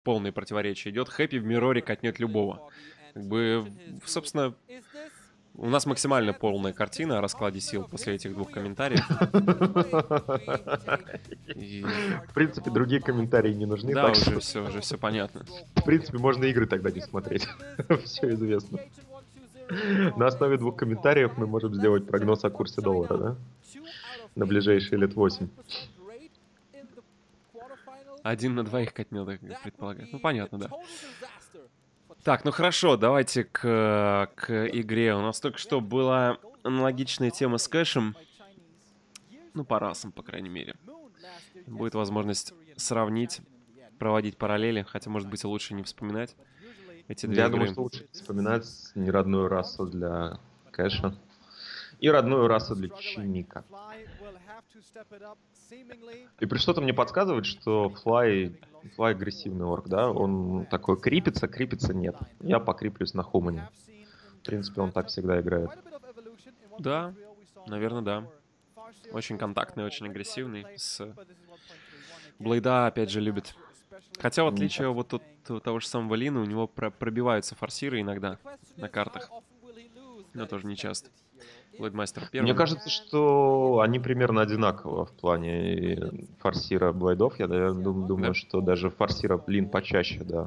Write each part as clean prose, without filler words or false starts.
полное противоречие идет. Хэппи в Мироре катнет любого. Как бы, собственно, у нас максимально полная картина о раскладе сил после этих двух комментариев. И В принципе, другие комментарии не нужны, да, так что, уже все понятно. в принципе, можно игры тогда не смотреть. Все известно. На основе двух комментариев мы можем сделать прогноз о курсе доллара, да? На ближайшие лет 8. 1 на 2 катнет, я предполагаю. Ну, понятно, да. Так, ну хорошо, давайте к игре. У нас только что была аналогичная тема с кэшем. Ну, по расам, по крайней мере. Будет возможность сравнить, проводить параллели, хотя, может быть, и лучше не вспоминать эти две Я игры. думаю, что лучше вспоминать неродную расу для кэша и родную расу для Чимика. И при что-то мне подсказывает, что Fly агрессивный орк, да? Он такой крипится нет. Я покриплюсь на Хумане. В принципе, он так всегда играет. Да, наверное, да. Очень контактный, очень агрессивный. Блейда, опять же, любит. Хотя, в отличие вот от того же самого Лина, у него пробиваются форсиры иногда на картах. Но тоже не часто. Блейдмастер первым. Мне кажется, что они примерно одинаково в плане форсира блейдов. Я думаю, Да? что даже форсира Лин почаще, да.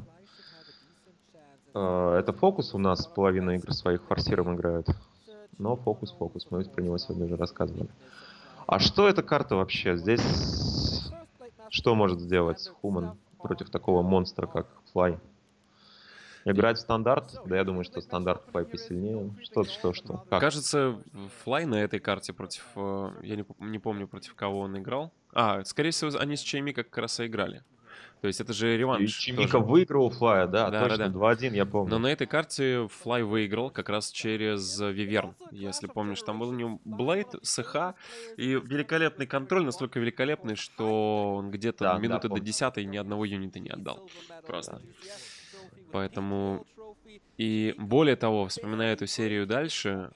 Это фокус у нас, половина игр своих форсиром играют. Но фокус, мы про него сегодня уже рассказывали. А что эта карта вообще? Здесь что может сделать Хуман против такого монстра, как Флай? Играть в стандарт? Да, я думаю, что стандарт Флай посильнее. Что? Как? Кажется, Флай на этой карте против... Я не помню, против кого он играл. Скорее всего, они с Чайми как раз и играли. То есть это же И реванш Чимика тоже. выиграл Флая, да, точно, Да. 2-1, я Но помню. на этой карте Флай выиграл как раз через Виверн. Если помнишь, там был у него Блейд, СХ и великолепный контроль, настолько великолепный, что он где-то Да, минуты до помню. 10 ни одного юнита не отдал. Просто. Поэтому... И более того, вспоминая эту серию дальше,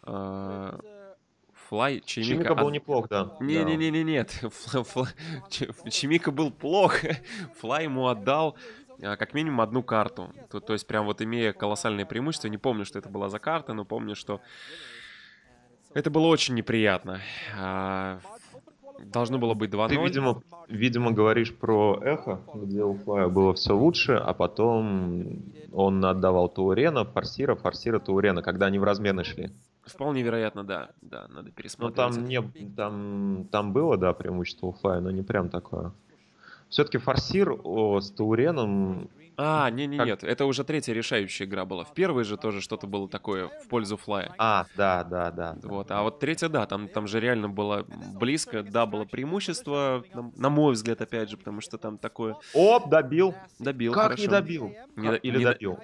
Флай Чимика... Чимика был неплох, да. Нет. Чимика был плох. Флай ему отдал как минимум одну карту. То есть прям вот имея колоссальное преимущество. Не помню, что это была за карта, но помню, что это было очень неприятно. Должно было быть 2-0. Ты, видимо, говоришь про Эхо, где у Флая было все лучше, а потом он отдавал Таурена, форсира Таурена, когда они в размены шли. Вполне вероятно, да. Да, надо Но пересмотреть. там было, да, преимущество у Флая, но не прям такое. Все-таки форсир с Тауреном... Нет. Это уже третья решающая игра была. В первой же тоже что-то было такое в пользу Флая. Да. Вот. А вот третья, да, там же реально было близко. Да, было преимущество, на мой взгляд, опять же, потому что там такое... Оп, добил. Добил, Как хорошо. не добил? Или добил?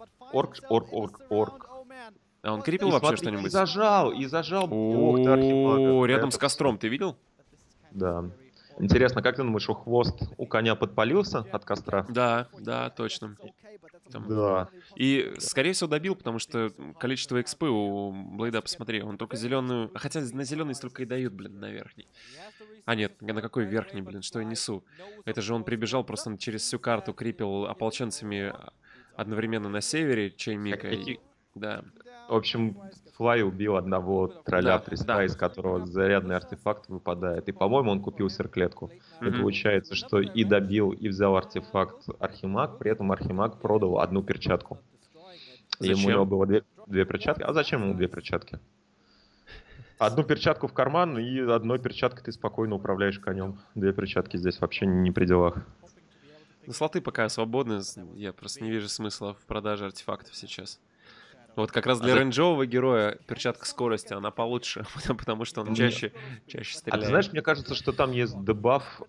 Орк. А он крипил И вообще смотри, что-нибудь? и зажал. Ох ты, Архимага. Рядом с Это костром, всё. ты видел? Да. Интересно, как ты думаешь, у хвост у коня подпалился от костра? Да, точно. Да. И, скорее всего, добил, потому что количество экспы у Блейда, посмотри, он только зеленую... Хотя на зеленый столько и дают, блин, на верхний. Нет, на какой верхний, блин, что я несу? Это же он прибежал просто через всю карту, крипил ополченцами одновременно на севере Чаймика. Да. В общем, Флай убил одного тролля Да, треста, да. из которого зарядный артефакт выпадает. И, по-моему, он купил серклетку. И получается, что и добил, и взял артефакт Архимаг, при этом Архимаг продал одну перчатку. Зачем? У него было две перчатки. А зачем ему две перчатки? Одну перчатку в карман, и одной перчаткой ты спокойно управляешь конем. Две перчатки здесь вообще не при делах. Ну, слоты пока свободны, я просто не вижу смысла в продаже артефактов сейчас. Вот как раз для рейнджового героя перчатка скорости, она получше, потому что он чаще стреляет. А ты знаешь, мне кажется, что там есть дебаф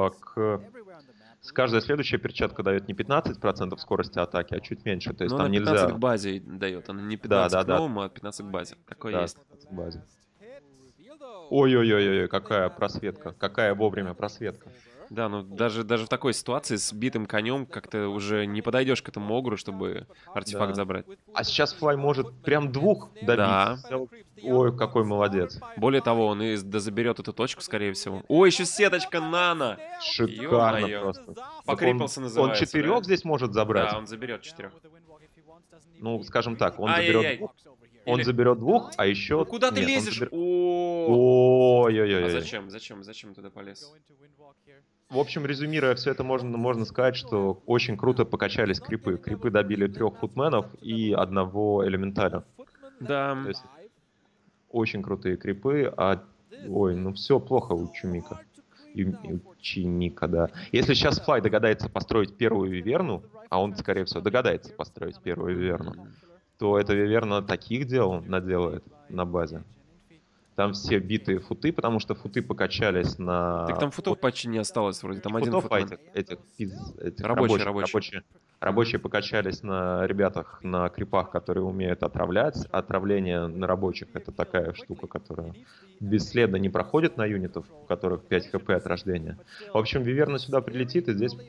с каждой следующая перчатка дает не 15% скорости атаки, а чуть меньше. То есть но там она 15 нельзя... к базе дает, она не 15 к Да. новому, а 15 к базе. Такое есть. 15 к базе. Ой-ой-ой, какая просветка. Какая вовремя просветка. Да, ну даже в такой ситуации с битым конем как-то уже не подойдешь к этому огру, чтобы артефакт Да. забрать. А сейчас Флай может прям 2 добить. Да. Ой, какой молодец. Более того, он и заберет эту точку, скорее всего. Ой, еще сеточка нано! Шикарно Ё-моё. просто. Так Покрипался он называется, 4 да? здесь может забрать. Да, он заберет 4. Ну, скажем так, он заберет Ай-яй-яй. 2, он Или... заберет 2, а Ну еще... куда ты Нет, он лезешь? заберет... О, а Ой-ой-ой. зачем? Зачем туда полез? В общем, резюмируя все это, можно сказать, что очень круто покачались крипы. Крипы добили 3 футменов и 1 элементаля. Да. То есть очень крутые крипы, ой, ну все плохо у Чумика. И у Чимика, да. Если сейчас Флай догадается построить первую виверну, а он, скорее всего, догадается построить первую виверну, то эта виверна таких дел наделает на базе. Там все битые футы, потому что футы покачались на... Так там футов почти не осталось вроде, там один футов, а футман. этих Рабочие. рабочие покачались на ребятах, на крипах, которые умеют отравлять. Отравление на рабочих — это такая штука, которая бесследно не проходит на юнитов, у которых 5 хп от рождения. В общем, виверна сюда прилетит, и здесь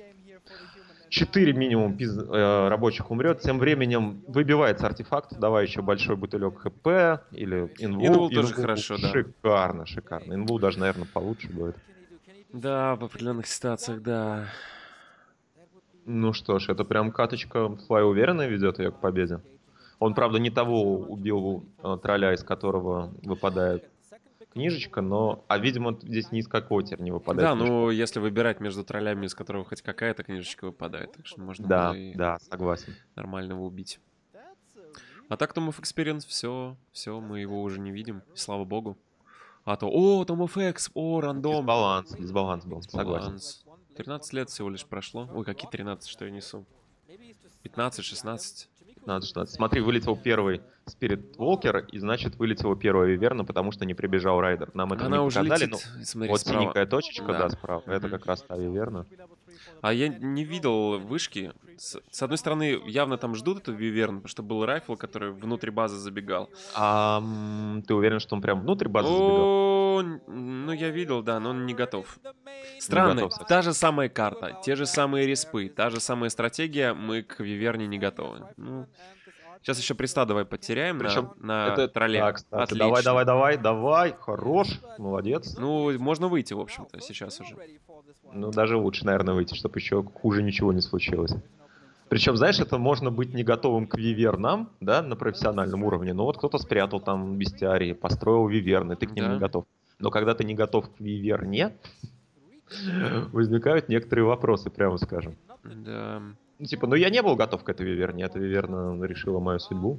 4 минимум рабочих умрет. Тем временем выбивается артефакт. Давай еще большой бутылек ХП или инвул. Инвул тоже хорошо, да. Шикарно. Инвул даже, наверное, получше будет. Да, в определенных ситуациях, да. Ну что ж, это прям каточка. Флай уверенно ведет ее к победе. Он, правда, не того убил тролля, из которого выпадает книжечка, но... А, видимо, здесь ни из какого теперь не выпадает Да, книжка. ну, если выбирать между троллями, из которого хоть какая-то книжечка выпадает, так что можно было и Да, согласен. нормального убить. А так, Tom of Experience, все, мы его уже не видим, и слава богу. А то, Tom of X, рандом. Дисбаланс был, согласен. 13 лет всего лишь прошло. Ой, какие 13, что я несу? 15, 16. 15-16. Смотри, вылетел первый Спирит Волкер, и значит вылетела первая Виверна, потому что не прибежал Райдер. Нам это Она не уже показали, летит, но смотри, вот справа. синенькая точечка, Да. да, справа, это как раз та Виверна. А я не видел вышки. С одной стороны, явно там ждут эту Виверну, потому что был райфл, который внутрь базы забегал. Ты уверен, что он прям внутрь базы забегал? Ну, я видел, да, но он не готов. Странно, готов та же самая карта, те же самые респы, та же самая стратегия, мы к Виверне не готовы. Ну, сейчас еще приста давай потеряем Причем на тролле. Да, кстати, Отлично. давай, хорош, молодец. Ну, можно выйти, в общем-то, сейчас уже. Ну, даже лучше, наверное, выйти, чтобы еще хуже ничего не случилось. Причем, знаешь, это можно быть не готовым к вивернам, да, на профессиональном уровне, но вот кто-то спрятал там бестиарии, построил виверны, ты к ним Да. не готов. Но когда ты не готов к виверне, возникают некоторые вопросы, прямо скажем. Да. Ну, типа, я не был готов к этой виверне, эта виверна решила мою судьбу.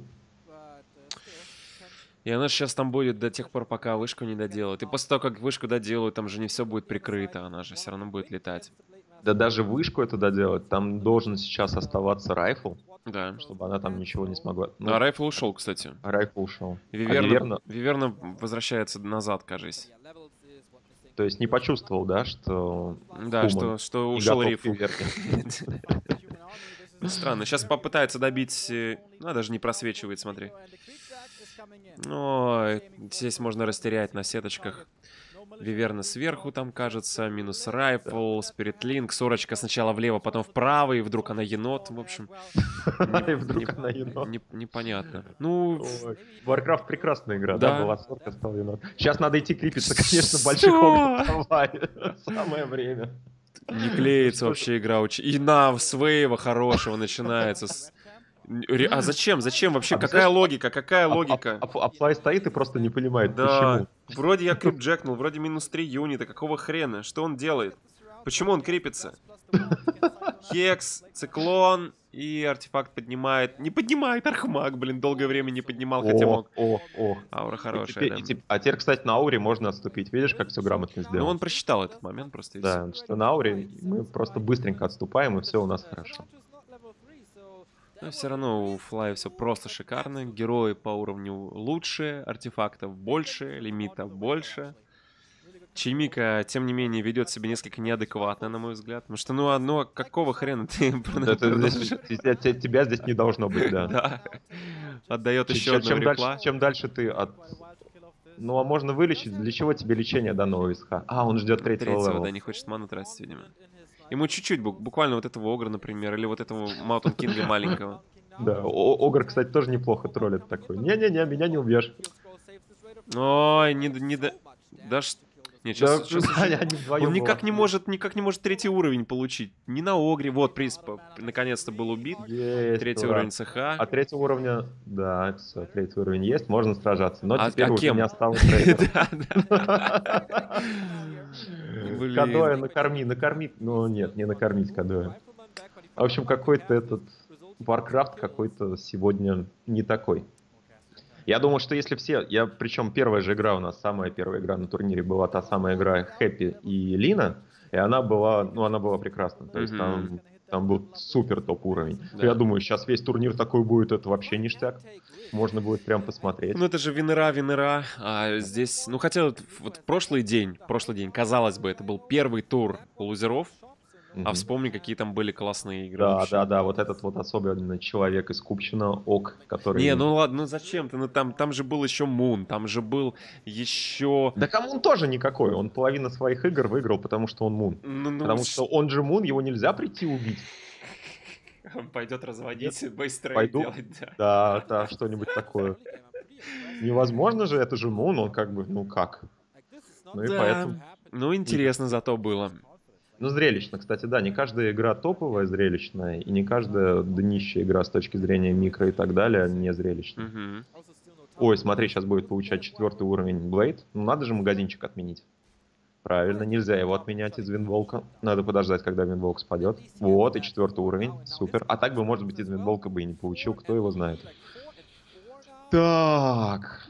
И она сейчас там будет до тех пор, пока вышку не доделают. И после того, как вышку доделают, там же не все будет прикрыто, она же все равно будет летать. Да даже вышку это доделать, там должен сейчас оставаться райфл, Да. чтобы она там ничего не смогла. Ну, А райфл ушел, кстати. райфл ушел. Виверна возвращается назад, кажется. То есть не почувствовал, да, что... Да, Хуман что не ушел готов к рифл. виверне. Странно. Сейчас попытается добить... даже не просвечивает, смотри. Ой, здесь можно растерять на сеточках. Виверна сверху там, кажется, минус райфл, спиритлинг, сорочка сначала влево, потом вправо, и вдруг она енот, в общем. И вдруг она енот. Непонятно. Ну, Ой, Warcraft прекрасная игра, Да. да, была сорка, стал енот. Сейчас надо идти крепиться, конечно, больших огнев давай. Самое время. не клеится вообще игра. И на свейва хорошего начинается. А зачем? Зачем вообще? А Какая представляешь, логика? Какая логика? А Флай стоит и просто не понимает, Да, почему. вроде я крип джекнул, вроде минус 3 юнита, какого хрена? Что он делает? Почему он крипится? Хекс, циклон и артефакт поднимает. Не поднимает Архмаг, блин, долгое время не поднимал, хотя мог. Аура хорошая, да. А теперь, кстати, на ауре можно отступить. Видишь, как все грамотно Ну, сделано? он просчитал этот момент просто и Да, что на ауре мы просто быстренько отступаем, и все у нас хорошо. Но все равно у Флая все просто шикарно. Герои по уровню лучше, артефактов больше, лимитов больше. Чимика, тем не менее, ведет себя несколько неадекватно, на мой взгляд. Потому что, какого хрена ты Тебя здесь не должно быть, да. Да. Отдает еще одного репла. Чем дальше ты от Ну, а можно вылечить. Для чего тебе лечение данного СХ? А, он ждет третьего Третьего, да, левела. не хочет ману тратить, видимо. Ему чуть-чуть, буквально вот этого Огра, например, или вот этого Маунтин Кинга маленького. Да, Огр, кстати, тоже неплохо троллит такой. Не-не-не, меня не убьешь. Ой, не да... Да что... Нет, Да, сейчас уже... они вдвоем Он никак не может третий уровень получить. Не на Огре. Вот, приз наконец-то был убит. Есть, Третий ура. уровень ЦХ. А третьего уровня, да, все, третий уровень есть, можно сражаться. Но А теперь уже кем? не осталось трейдера. Да, да. Блин. Кадоя накорми. Ну нет, не накормить Кадоя. В общем, какой-то этот Warcraft какой-то сегодня не такой. Я думал, что если все... Причем первая же игра у нас, самая первая игра на турнире была та самая игра Хэппи и Лина, и она была прекрасна. То есть там был супер топ уровень. Да. Я думаю, сейчас весь турнир такой будет, это вообще ништяк. Можно будет прям посмотреть. Ну это же Винера, а здесь... Ну хотя вот прошлый день, казалось бы, это был первый тур лузеров, а вспомни, какие там были классные игры. Да, вот этот вот особенно человек из Купчино, Ок, который... Не, ну ладно, ну зачем ты? Ну там же был еще Мун, там же был еще... Да Мун тоже никакой, он половину своих игр выиграл, потому что он Мун. Потому что он же Мун, его нельзя прийти убить. Он пойдет разводить, быстро Пойду. делать, да. Да, что-нибудь такое. Невозможно же, это же Мун, он как бы, ну как. Ну и поэтому... Ну интересно зато было. Ну, зрелищно, кстати, да, не каждая игра топовая зрелищная, и не каждая днищая игра с точки зрения микро и так далее не зрелищная. Ой, смотри, сейчас будет получать 4-й уровень Blade. Ну, надо же магазинчик отменить. Правильно, нельзя его отменять из Винволка. Надо подождать, когда Винволк спадет. Вот, и 4-й уровень, супер. А так бы, может быть, из Винволка бы и не получил, кто его знает. Так.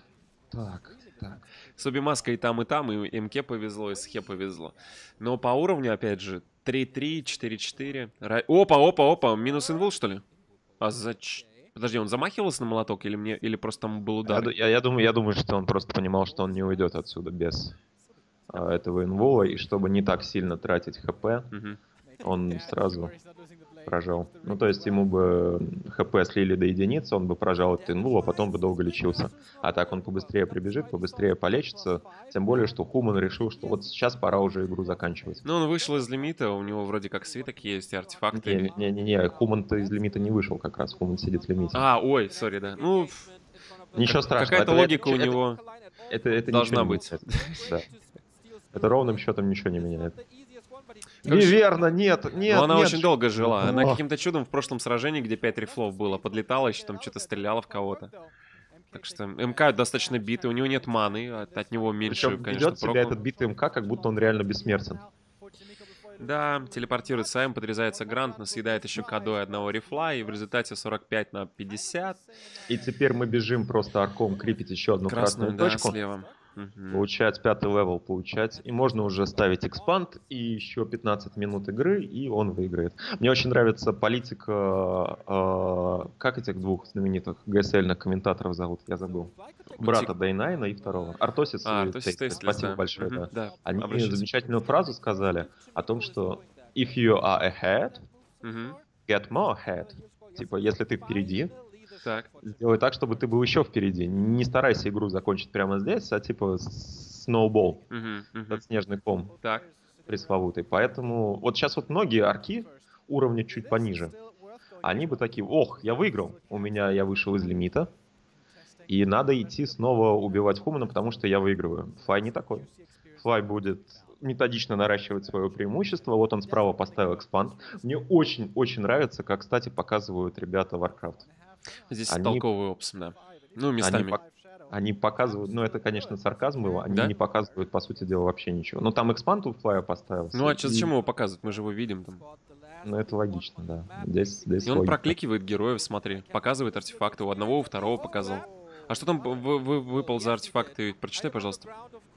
С Обимаской и там, и МК повезло, и Схе повезло. Но по уровню, опять же, 3-3, 4-4. Опа, минус инвул, что ли? А зачем? Подожди, он замахивался на молоток или просто там был удар? Я думаю, что он просто понимал, что он не уйдет отсюда без этого инвола, и чтобы не так сильно тратить ХП, он сразу прожал. Ну, то есть ему бы ХП слили до единицы, он бы прожал этот инвул, а потом бы долго лечился. А так он побыстрее прибежит, побыстрее полечится. Тем более, что Хуман решил, что вот сейчас пора уже игру заканчивать. Ну, он вышел из лимита, у него вроде как свиток есть, артефакты. Не, Хуман-то из лимита не вышел как раз, Хуман сидит в лимите. Ой, сори, да. Ну, ничего страшного. Какая-то логика у него должна быть. Да. Это ровным счетом ничего не меняет. Неверно, нет. Но она очень долго жила. Она каким-то чудом в прошлом сражении, где 5 рифлов было, подлетала, еще там что-то стреляла в кого-то. Так что МК достаточно битый, у него нет маны, от него меньше, причем конечно, ведет себя этот битый МК, как будто он реально бессмертен. Да, телепортируется Сайм, подрезается Грант, съедает еще Кадой одного рифла, и в результате 45 на 50. И теперь мы бежим просто арком крипить еще одну красную точку. Слева. Получать 5-й левел, и можно уже ставить экспанд, и еще 15 минут игры, и он выиграет. Мне очень нравится политика, как этих двух знаменитых GSL-ных комментаторов зовут, я забыл. Брата Дейнайна и второго. Артосис и Тейстлес, спасибо большое. Да. Они замечательную фразу сказали о том, что if you are ahead, get more ahead. Типа, если ты впереди, сделай так, чтобы ты был еще впереди. Не старайся игру закончить прямо здесь, а типа сноубол. Этот снежный ком. Пресловутый. Поэтому вот сейчас вот многие арки уровня чуть пониже. Они бы такие, ох, я выиграл. Я вышел из лимита. И надо идти снова убивать Хумана, потому что я выигрываю. Флай не такой. Флай будет методично наращивать свое преимущество. Вот он справа поставил экспанд. Мне очень-очень нравится, как, кстати, показывают ребята Warcraft. Здесь толковый опс, да. Ну, местами. Они показывают, ну это, конечно, сарказм его, они не показывают, по сути дела, вообще ничего. Но там экспанд у Флая поставился. Ну, а зачем его показывать? Мы же его видим там. Ну, это логично, да. Здесь и он прокликивает героев, смотри. Показывает артефакты. У одного, у второго показал. А что там выпал за артефакты? Прочитай, пожалуйста.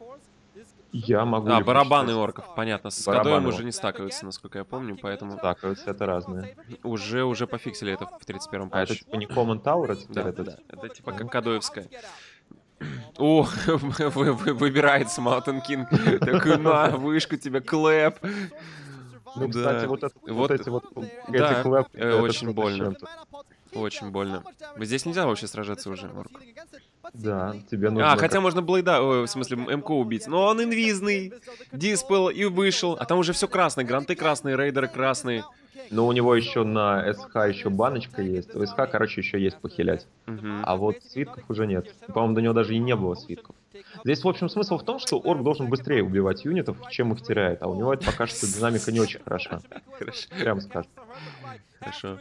Я могу. Барабаны орков, понятно. С Кадоем уже не стакаются, насколько я помню, поэтому... Стакаются, это разные. Уже пофиксили это в 31-м патче. А это типа не Common Tower, да. Это типа как Кадоевская. О, выбирается Mountain King. Такой, на, вышку тебе, клэп. Ну, кстати, эти клэпы... Очень больно. Очень больно. Здесь нельзя вообще сражаться уже, орк. Да, тебе нужно... Хотя можно Блейда, в смысле, МК убить. Но он инвизный. Диспел и вышел. А там уже все красное. Гранты красные, рейдеры красные. Но у него еще на СХ еще баночка есть. У СХ, короче, еще есть похилять. А вот свитков уже нет. По-моему, до него даже и не было свитков. Здесь, в общем, смысл в том, что орк должен быстрее убивать юнитов, чем их теряет. А у него это пока что динамика не очень хороша. Прям скажем. Хорошо.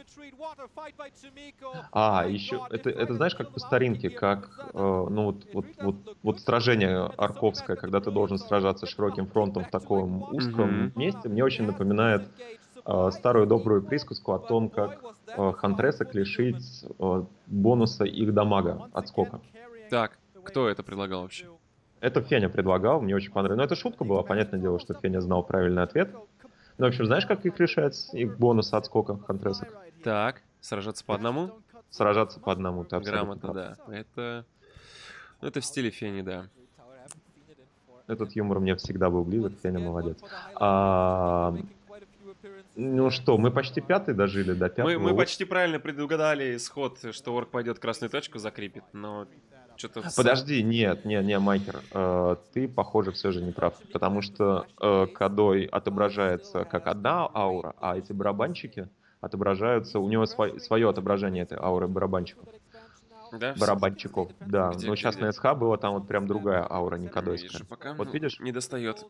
Еще, это знаешь, как по старинке, как, ну вот сражение арковское, когда ты должен сражаться широким фронтом в таком узком месте, мне очень напоминает старую добрую присказку о том, как хантресок лишить бонуса их дамага, отскока. Так, кто это предлагал вообще? Это Феня предлагал, мне очень понравилось. Но это шутка была, понятное дело, что Феня знал правильный ответ. Ну, в общем, знаешь, как их решать? Их бонус отскока хантресок. Так, сражаться по одному? Сражаться по одному, ты абсолютно Грамотно, прав. да. Это в стиле Фени, да. Этот юмор мне всегда был близок, Феня молодец. Ну что, мы почти пятый дожили до пятого. Мы почти правильно предугадали исход, что орк пойдет красную точку закрепит, но что-то... Подожди, нет, Майкер, ты, похоже, все же не прав, потому что Кадой отображается как одна аура, а эти барабанчики отображаются, у него свое отображение этой ауры барабанчиков. Да? Барабанчиков, да. Где, Но сейчас где? на СХ было там вот прям другая аура, не Не кадойская. вижу пока. Вот видишь? Не достает.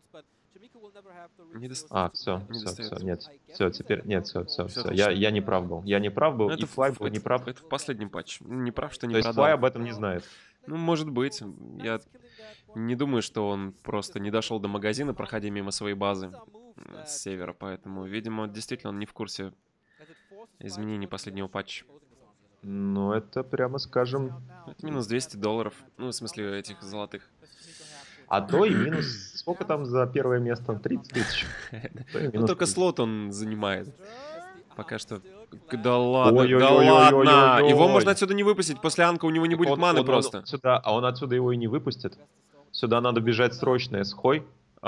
Все, Не достает. нет, все, теперь, нет, все. точно. Я не прав был, Ну, и Флай был не прав. Это в последнем патче. Не прав, что не То есть продал. Флай об этом не знает. Ну, может быть. Я не думаю, что он просто не дошел до магазина, проходя мимо своей базы с севера, поэтому, видимо, действительно он не в курсе изменений последнего патча. Ну, это прямо скажем... Это минус $200. Ну, в смысле, этих золотых. А то и минус... Сколько там за первое место? 30 тысяч. Ну, только слот он занимает. Пока что... Да ладно, Ой-ой-ой-ой-ой-ой-ой. да ладно! Его можно отсюда не выпустить. После анка у него не будет маны просто. А он отсюда его и не выпустит. Сюда надо бежать срочно с Хой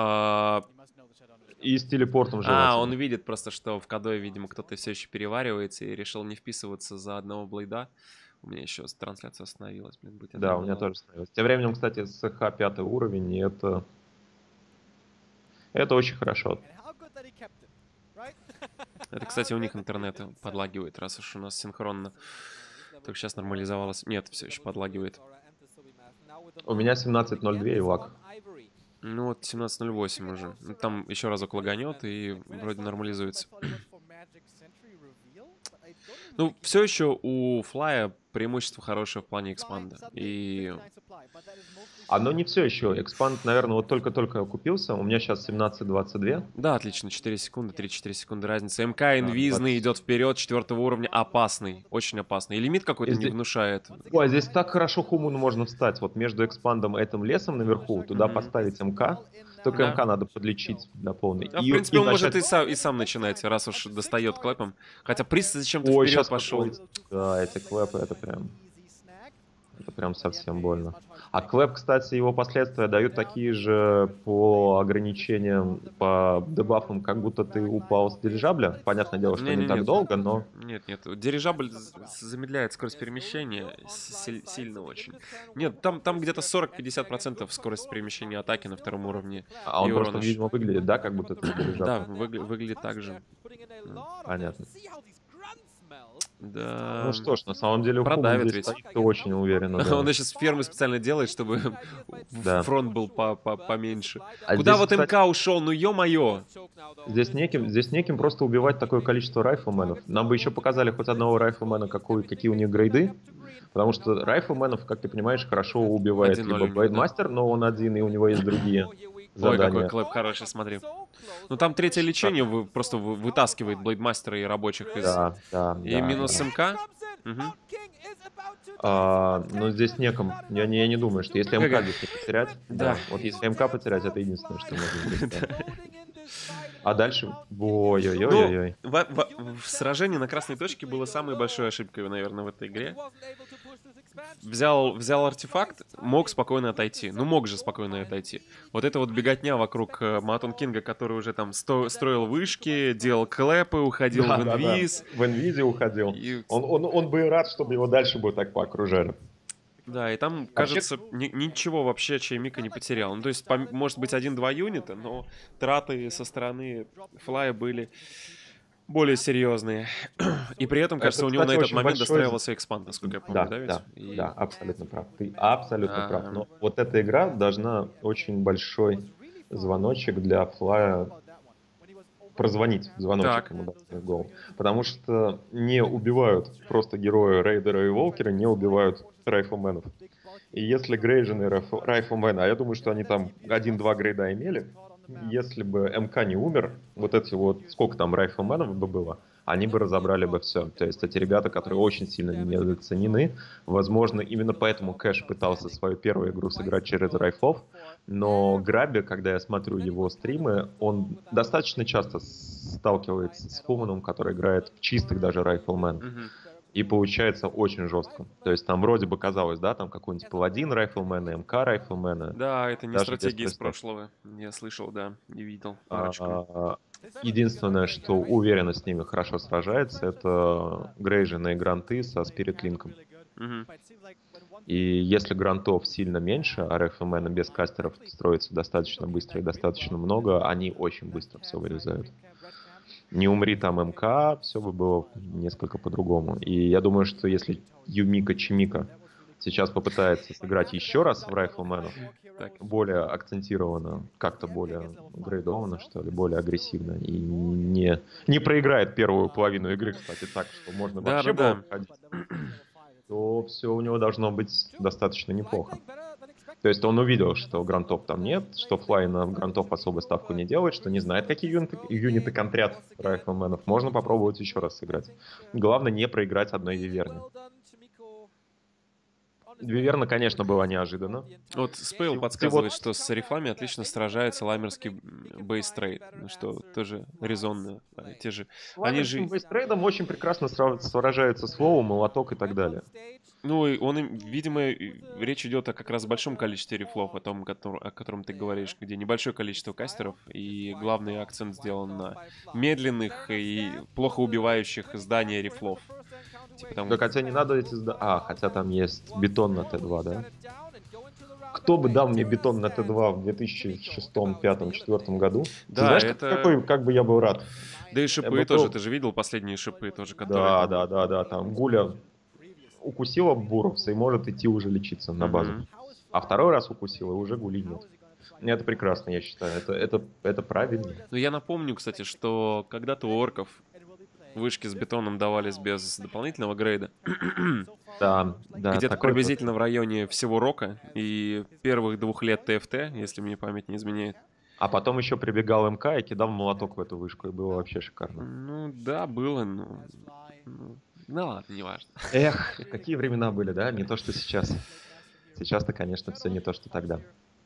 и с телепортом желательно. Он видит просто, что в Кадое, видимо, кто-то все еще переваривается и решил не вписываться за одного блейда. У меня еще трансляция остановилась. Блин, будь да, у меня тоже остановилась. Тем временем, кстати, СХ 5 уровень, и это очень хорошо. Это, кстати, у них интернет подлагивает, раз уж у нас синхронно. Только сейчас нормализовалось. Нет, все еще подлагивает. У меня 17.02 и лаг. Ну вот 17.08 уже. Там еще разок лаганет и вроде нормализуется. Ну, все еще у Флая преимущество хорошее в плане экспанда. И... Оно не все еще. Экспанд, наверное, вот только-только купился. У меня сейчас 17.22. Да, отлично. 4 секунды, 3-4 секунды разница. МК инвизный, идет вперед, 4 уровня. Опасный. Очень опасный. И лимит какой-то не внушает. Ой, здесь так хорошо хумуну можно встать. Вот между экспандом и этим лесом наверху, туда поставить МК. Только МК надо подлечить до полной. В принципе, он может и сам начинать, раз уж достает клэпом. Хотя приз зачем-то вперед пошел. Да, эти клэпы, это прям совсем больно. А клэп, кстати, его последствия дают такие же по ограничениям, по дебафам, как будто ты упал с дирижабля. Понятное дело, что не так долго, но... Нет. Дирижабль замедляет скорость перемещения сильно очень. Нет, там где-то 40-50% скорость перемещения атаки на втором уровне. А он просто, видимо, выглядит, да, как будто это дирижабль? Да, выглядит так же. Понятно. Да. Ну что ж, на самом деле, продавит ведь. Ты очень уверенно. Да. Он сейчас фермы специально делает, чтобы фронт был поменьше. А куда здесь, вот кстати, МК ушел? Ну ё-моё. Здесь неким просто убивать такое количество райфлменов. Нам бы еще показали хоть одного райфлмена, какие у них грейды. Потому что райфлменов, как ты понимаешь, хорошо убивает либо Блейдмастер, но он один, и у него есть другие задания. Ой, какой клэп хороший, смотри. Ну там третье лечение просто вытаскивает Блейдмастера и рабочих из... И минус МК. Но здесь неком. Я не думаю, что если МК здесь не потерять... Да. Вот если МК потерять, это единственное, что можно сделать. А дальше... Ой-ой-ой-ой. В сражении на красной точке было самой большой ошибкой, наверное, в этой игре. Взял артефакт, мог спокойно отойти. Ну, мог же спокойно отойти. Вот это вот беготня вокруг Матон Кинга, который уже там строил вышки, делал клэпы, уходил в инвиз. В инвизе уходил. Он бы рад, чтобы его дальше бы так поокружали. Да, и там, Вообще, кажется, ничего вообще Чаймика не потерял. Ну, то есть, может быть, один-два юнита, но траты со стороны Флая были более серьезные. И при этом, это, кажется, у него на кстати, этот очень момент большой... достраивался экспанд, насколько я помню, Да, да ведь? да, И... да, абсолютно прав. Ты абсолютно прав. а, Но вот эта игра должна очень большой звоночек для Флая прозвонить, звоночек так, ему дать в голову. Потому что не убивают просто героя Рейдера и Волкера, не убивают райфлменов. И если Грейжен и Райфлмены, а я думаю, что они там один-два грейда имели, если бы МК не умер, вот эти вот, сколько там райфлменов бы было, они бы разобрали бы все. То есть эти ребята, которые очень сильно недооценены, возможно, именно поэтому Кэш пытался свою первую игру сыграть через райфлов, но Граби, когда я смотрю его стримы, он достаточно часто сталкивается с Хуманом, который играет в чистых даже райфлменов. мгм. И получается очень жестко. То есть там вроде бы казалось, да, там какой-нибудь паладин райфлмена, МК райфлмена, Да, это не даже без стратегия из престов. прошлого. Я слышал, да, и видел парочку. Единственное, что уверенно с ними хорошо сражается, это Грейжен и Гранты со Спирит Линком. Мгм. И если грантов сильно меньше, а райфлмена без кастеров строится достаточно быстро и достаточно много, они очень быстро все вырезают. Не умри там МК, все бы было несколько по-другому. И я думаю, что если Юмика Чимика сейчас попытается сыграть еще раз в Райфлменов, Так. более акцентированно, как-то более грейдованно, что ли, более агрессивно, и не проиграет первую половину игры, кстати, так, что можно вообще было Да-да-да. выходить, то все у него должно быть достаточно неплохо. То есть он увидел, что грантов там нет, что Флай на грантов особо ставку не делает, что не знает, какие юниты контрят райфлменов. Можно попробовать еще раз сыграть. Главное не проиграть одной Виверне. Виверна, конечно, была неожиданно. Вот Спейл Всего... подсказывает, что с Орифлами отлично сражается ламерский бейстрейд. Ну что, тоже резонно. Те же... С Они ламерским же... бейстрейдом очень прекрасно сражается слово, молоток и так далее. Ну, и он, видимо, речь идет о как раз большом количестве рифлов, о котором ты говоришь, где небольшое количество кастеров, и главный акцент сделан на медленных и плохо убивающих здания рифлов. Типа Да, там... хотя не надо эти... хотя там есть бетон на Т2, да? Кто бы дал мне бетон на Т2 в 2006, 2005, 2004 году? Ты Да, знаешь, это... какой, как бы я был рад? Да и Я шипы бы тоже, был... ты же видел последние шипы тоже, которые Да, там... да, да, да, там Гуля укусила Буровса и может идти уже лечиться на базу. Мгм. А второй раз укусила, и уже Гули нет. Это прекрасно, я считаю. Это правильно. Ну, я напомню, кстати, что когда-то у орков вышки с бетоном давались без дополнительного грейда. Да, да, Где-то такое тоже. приблизительно в районе всего рока и первых 2 лет ТФТ, если мне память не изменяет. А потом еще прибегал МК и кидал молоток в эту вышку, и было вообще шикарно. Ну, да, было, но... Ну ладно, неважно. Эх, какие времена были, да? Не то, что сейчас. Сейчас-то, конечно, все не то, что тогда.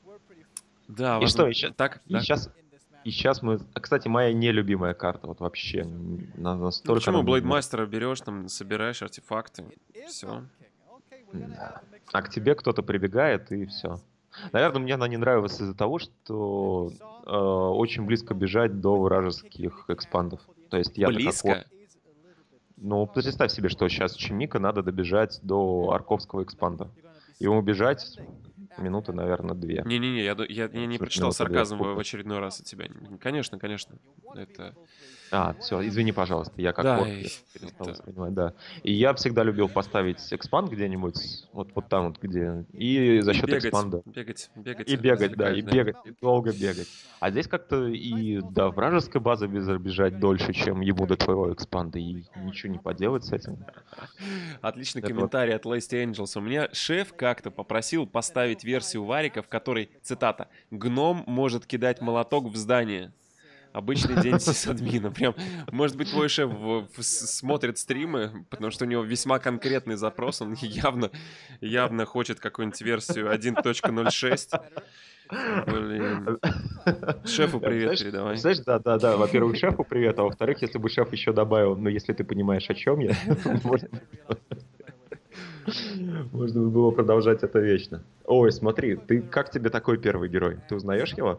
Да, И что, важно... еще? Так, И да. сейчас, и сейчас мы... Кстати, моя нелюбимая карта, вот вообще. Ну Настолько она почему? мне не нравится. Блейдмастера берешь, там, собираешь артефакты, все. Да. А к тебе кто-то прибегает, и все. Наверное, мне она не нравилась из-за того, что очень близко бежать до вражеских экспандов. То есть я-то как вот... Близко? Ну, представь себе, что сейчас Чимика надо добежать до Арковского экспанда. Ему бежать минуты, наверное, две. Не-не-не, я не прочитал Минуты две. сарказм в очередной раз от тебя. Конечно, конечно. Это... Все, извини, пожалуйста, я как Да, орк, я перестал это... воспринимать, да. И я всегда любил поставить экспанд где-нибудь, вот там вот где, и за И счет бегать, экспанда. бегать, И бегать, да, и развлекать, да. бегать, и долго бегать. А здесь как-то и до вражеской базы бежать дольше, чем ему до твоего экспанда, и ничего не поделать с этим. Отличный Это вот, комментарий от Ласти Angels. У меня шеф как-то попросил поставить версию варика, в которой, цитата, «Гном может кидать молоток в здание». Обычный день сисадмина. Прям, может быть, твой шеф смотрит стримы, потому что у него весьма конкретный запрос. Он явно хочет какую-нибудь версию 1.06. Блин. Шефу привет передавай. Представляешь, да. Во-первых, шефу привет, а во-вторых, если бы шеф еще добавил, ну, если ты понимаешь, о чем я, можно было продолжать это вечно. Ой, смотри, как тебе такой первый герой? Ты узнаешь его?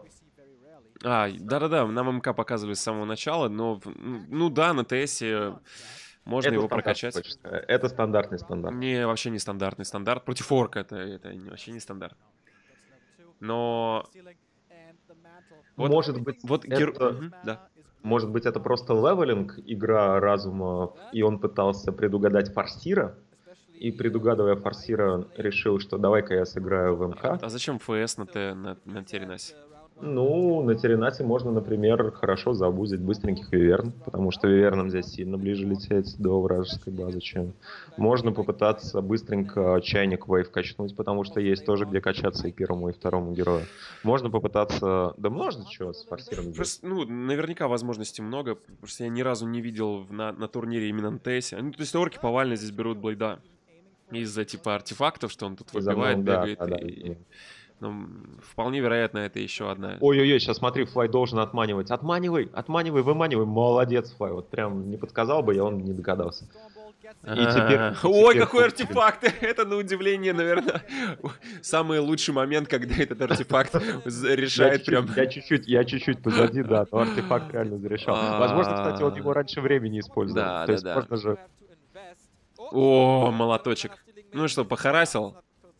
Да-да-да, нам МК показывали с самого начала, но, ну да, на ТСе Можно Это его стандарт, прокачать. хочешь сказать. Это стандартный стандарт. Не, вообще не стандартный стандарт. Против орка вообще не стандарт. Но вот, Может быть, Мгм, да. может быть, это просто левелинг, игра разума, и он пытался предугадать форсира, и предугадывая форсира, решил, что давай-ка я сыграю в МК. А зачем ФС на Теренасе? Ну, на Теренате можно, например, хорошо заабузить быстреньких виверн, потому что вивернам здесь сильно ближе лететь до вражеской базы, чем... Можно попытаться быстренько чайник вейв качнуть, потому что есть тоже где качаться и первому, и второму герою. Можно попытаться... Да можно чего с форсиром здесь? Просто, ну, наверняка возможностей много. Просто я ни разу не видел на турнире именно НТС. Ну, то есть орки повально здесь берут блейда. Из-за типа артефактов, что он тут выбивает, бегает. Ну, вполне вероятно, это еще одна. Ой-ой-ой, сейчас смотри, Флай должен отманивать. Отманивай, отманивай, выманивай. Молодец, Флай. Вот прям не подсказал бы, я он не догадался. И теперь... Ой, какой артефакт! Это, на удивление, наверное, самый лучший момент, когда этот артефакт решает прям... Я чуть-чуть позади, да, но артефакт реально зарешал. Возможно, кстати, он его раньше времени использовал. Да, То есть можно же... О, молоточек. Ну что, похарасил?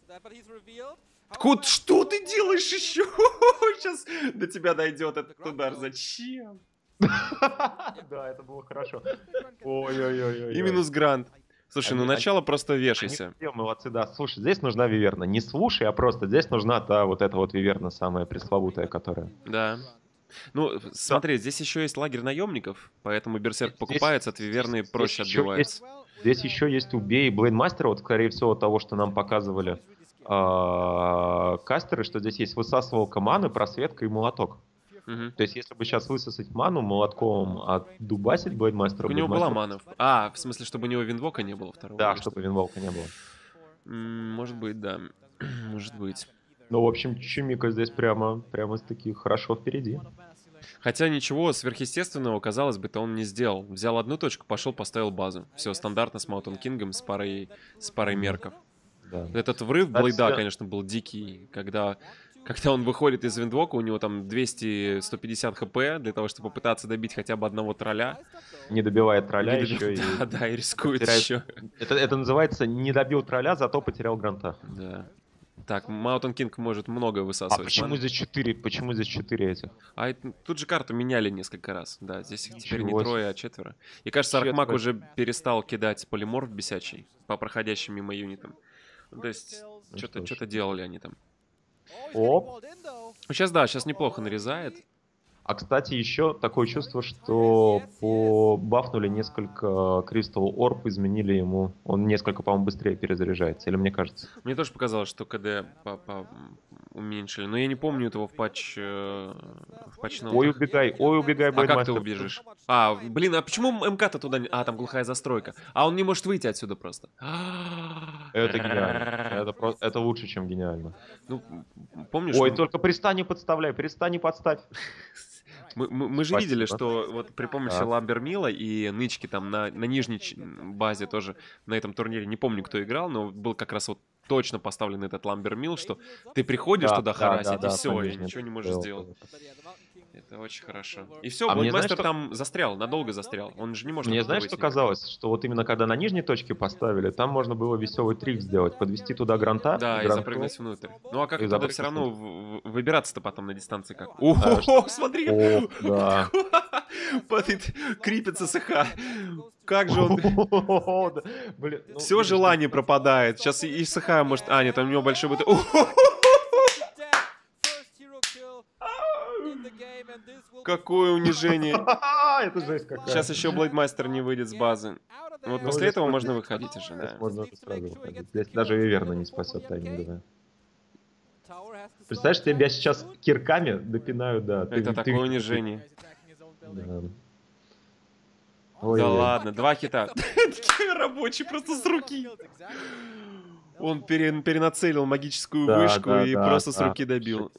Кот, что ты делаешь еще? Сейчас до тебя дойдет этот удар. Зачем? Да, это было хорошо. Ой-ой-ой. И минус грант. Слушай, ну начало просто вешайся. Все молодцы, да. Слушай, здесь нужна виверна. Не слушай, а просто здесь нужна вот эта вот виверна самая пресловутая, которая... Да. Ну, смотри, здесь еще есть лагерь наемников, поэтому берсерк покупается, от виверны проще отбивается. Здесь еще есть убей Блейдмастера, вот, скорее всего, того, что нам показывали кастеры, что здесь есть высасывалка маны, просветка и молоток. То есть, если бы сейчас высосать ману молотком, отдубасить Блейдмастера... У него была мана. А, в смысле, чтобы у него винвока не было второго? Да, чтобы винвока не было. Может быть, да. Может быть. Ну, в общем, Чумика здесь прямо-таки хорошо впереди. Хотя ничего сверхъестественного, казалось бы, то он не сделал. Взял одну точку, пошел, поставил базу. Все стандартно с Маутон Кингом, с парой мерков. Да. Этот врыв Блейда, конечно, был дикий, когда он выходит из виндвока, у него там 200-150 хп для того, чтобы попытаться добить хотя бы одного тролля. Не добивает тролля еще. Да, и рискует еще. Это называется «не добил тролля, зато потерял гранта». Да. Так, Маутон Кинг может много высасывать. А почему здесь 4? Почему здесь 4 этих? А тут же карту меняли несколько раз. Да, здесь их теперь не трое, а 4. И кажется, Архмаг уже перестал кидать полиморф бесячий по проходящим мимо юнитам. Ну, то есть, что-то делали они там. Оп. Сейчас неплохо нарезает. А, кстати, еще такое чувство, что бафнули несколько Crystal Orb, изменили ему. Он несколько, по-моему, быстрее перезаряжается. Или мне кажется? Мне тоже показалось, что КД уменьшили. Но я не помню этого в патч ноутах. Ой, убегай, А как ты убежишь? Блин, а почему МК-то туда не... там глухая застройка. А он не может выйти отсюда просто. Это гениально. Это лучше, чем гениально. Ну, помнишь... Ой, только пристань и подставляй, пристань и подставь. Мы же видели, что вот при помощи Ламбермила и нычки там на нижней базе тоже на этом турнире, не помню, кто играл, но был как раз вот точно поставлен этот Ламбермил, что ты приходишь туда харасить, и все, и ничего не можешь сделать. Это очень хорошо. И все, Блейдмастер там застрял, надолго застрял. Он же не может... Мне знаешь, что казалось? Что вот именно когда на нижней точке поставили, там можно было веселый трик сделать. Подвести туда гранта. Да, и запрыгнуть внутрь. Ну а как тогда все равно выбираться-то потом на дистанции как? О, смотри! Да. Крипится СХ. Как же он... Все желание пропадает. Сейчас и СХ может... А, нет, у него большой будет... Какое унижение. Это жесть какая. Сейчас еще Блейдмастер не выйдет с базы. Вот после этого можно выходить уже, да. Можно сразу выходить. Здесь даже Виверна не спасет тайминговая. Представляешь, тебя сейчас кирками допинают, да. Это такое унижение. Да. Да ладно, 2 хита. Такие рабочие, просто с руки. Он перенацелил магическую вышку и просто с руки добил.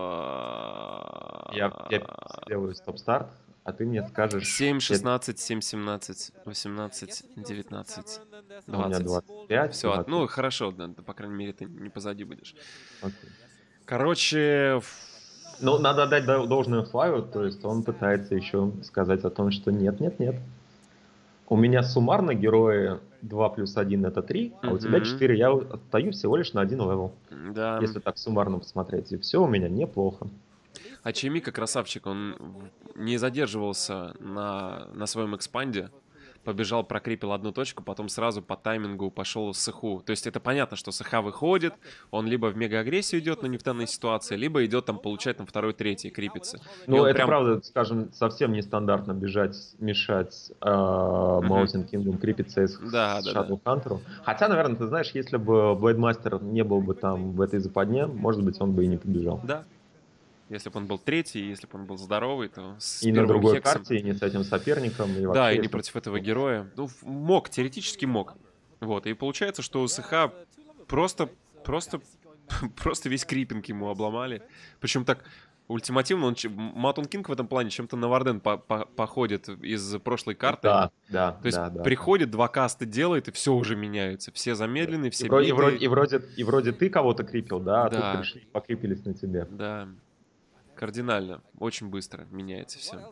Я сделаю стоп-старт, а ты мне скажешь... 7, 16, 7, 17, 18, 19, 20. У меня 25. Все, ну хорошо, по крайней мере, ты не позади будешь. Короче... Ну, надо отдать должное Флаю, то есть он пытается еще сказать о том, что нет. У меня суммарно герои 2 плюс 1 это 3, а у тебя 4. Я отстаю всего лишь на один левел. Да. Если так суммарно посмотреть. И все у меня неплохо. А Чемика красавчик, он не задерживался на своем экспанде. Побежал, прокрепил одну точку, потом сразу по таймингу пошел с Сыху. То есть это понятно, что Сыха выходит, он либо в мега-агрессию идет, но не в данной ситуации, либо идет там получать там второй, третий, крепится. И Ну, он это прям... правда, скажем, совсем нестандартно бежать, мешать Mountain Kingdom крепиться из Да. Shadow Hunter. Хотя, наверное, ты знаешь, если бы Бладмастер не был бы там в этой западне, может быть, он бы и не побежал. Да. Если бы он был третий, если бы он был здоровый, то с И на первым другой хексом... карте, и не с этим соперником, и Да, вообще... и не если- против этого героя. Ну, мог, теоретически мог. Вот, и получается, что у СХ просто весь крипинг ему обломали. Причем так ультимативно, Матон Кинг в этом плане чем-то на Варден походит из прошлой карты. Да. То есть приходит, 2 каста делает, и все уже меняется. Все замедленные, все битые. И вроде ты кого-то крипил, да, а Да. тут пришли, покрепились на тебе. Да, кардинально, очень быстро меняется все.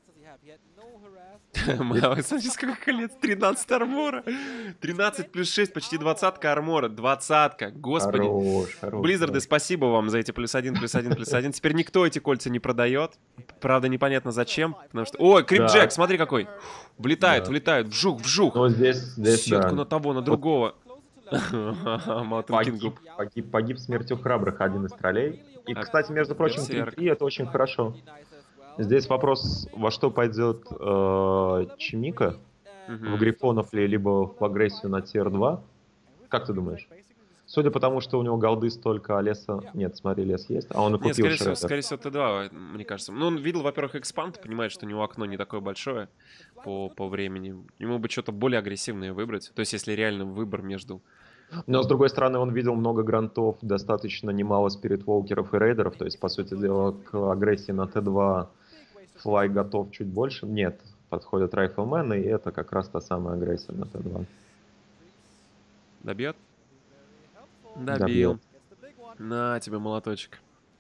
Смотри, сколько колец, 13 армора. 13 плюс 6, почти 20-ка армора. 20-ка, господи. Хорош. Близзарды, спасибо вам за эти плюс 1, плюс 1, плюс 1. Теперь никто эти кольца не продает. Правда, непонятно зачем. Потому что... Ой, Крипджек, смотри какой. Влетает, вжух. Но здесь Сетку да. на того, на другого. Маутен Кингу. Погиб смертью храбрых один из троллей. И, кстати, между прочим, Берсерк. 3-3 это очень хорошо. Здесь вопрос, во что пойдет Чимика, в Грифонов ли, либо в агрессию на тир 2. Как ты думаешь? Судя по тому, что у него голды столько, а леса... Нет, смотри, лес есть, а он и Нет, купил скорее всего, Т2, мне кажется. Ну, он видел, во-первых, экспанд, понимает, что у него окно не такое большое по времени. Ему бы что-то более агрессивное выбрать. То есть, если реально выбор между... Но, с другой стороны, он видел много грантов, достаточно немало спиритволкеров и рейдеров, то есть, по сути дела, к агрессии на Т2 Флай готов чуть больше. Нет, подходят райфлмены, и это как раз та самая агрессия на Т2. Добьет? Добил. Добьет. На тебе молоточек.